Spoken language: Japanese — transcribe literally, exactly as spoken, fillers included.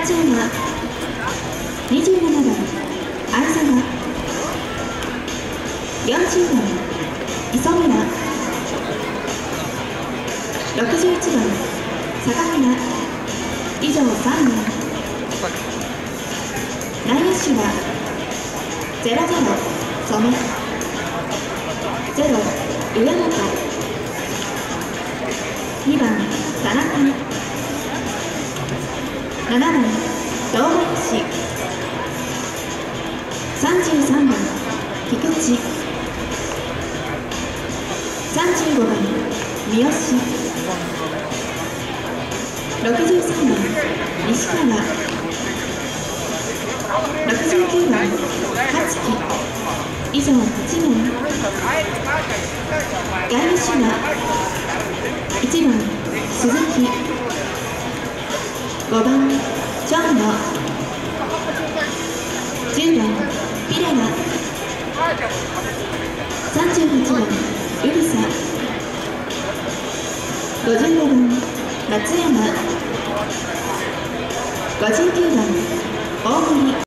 ち山、にじゅうななばん相澤、よんじゅうばん磯村、ろくじゅういちばん坂原、以上さんめい。内野手はゼロゼロ曽根、ゼロ上本、にばん田中、ななばん堂林、さんじゅうさんばん菊池、さんじゅうごばん三好、ろくじゅうさんばん西川、ろくじゅうきゅうばん勝木、以上はちめい。外野手はいちばん鈴木、ごばん長野、じゅうばんピレラ、さんじゅうはちばんウルサ、ごじゅうごばん松山、ごじゅうきゅうばん大森。